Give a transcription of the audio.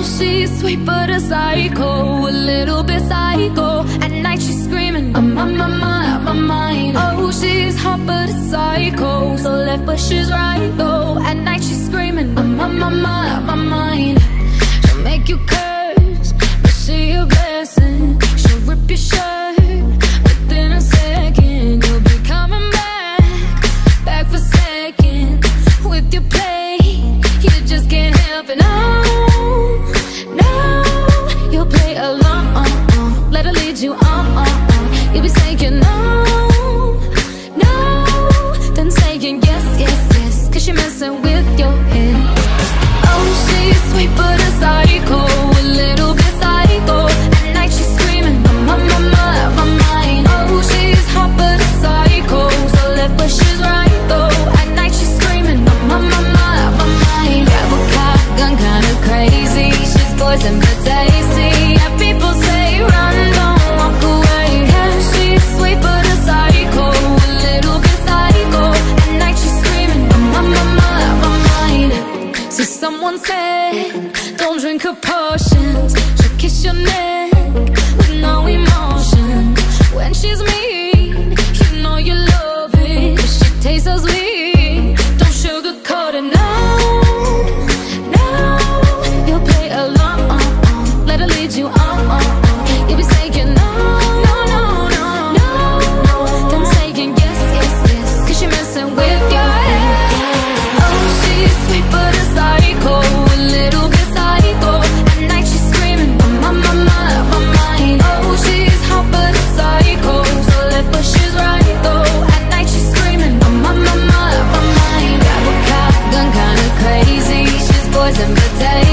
she's sweet but a psycho, a little bit psycho. At night she's screaming, I'm on my mind. Oh, she's hot but a psycho, so left but she's right though. At night she's screaming, I'm on my mind. She'll make you curse, but she a blessing. She'll rip your shirt within a second. You'll be coming back for seconds. With your play, you just can't help it. No, you'll play along, let her lead you on. You'll be saying no, then saying yes, cause she's messing with your head. Oh, she's sweet but a psycho, a little bit psycho. At night she's screaming, I'm on my mind. Oh, she's hot but a psycho, so left but she's right though. At night she's screaming, I'm on my mind. Grab a cop gun, kinda crazy. She's poison but tasty. Yeah, people say run, don't walk away. Yeah, she's sweet but a psycho, a little bit psycho. At night she's screaming, I'm on my mind. So someone said, don't drink her potions. She'll kiss your neck with no emotion. When she's mean, you know you love it. If she tastes so sweet, don't sugarcoat it. No, you'll play along, let her lead you on. You'll be saying no, then saying yes, cause she's messing with your head. Oh, she's sweet but a psycho, a little bit psycho. At night she's screaming, I'm on my mind. Oh, she's hot but a psycho, so left but she's right though. At night she's screaming, I'm on my mind. Grab a cop gun, kinda crazy. She's poison but tasty.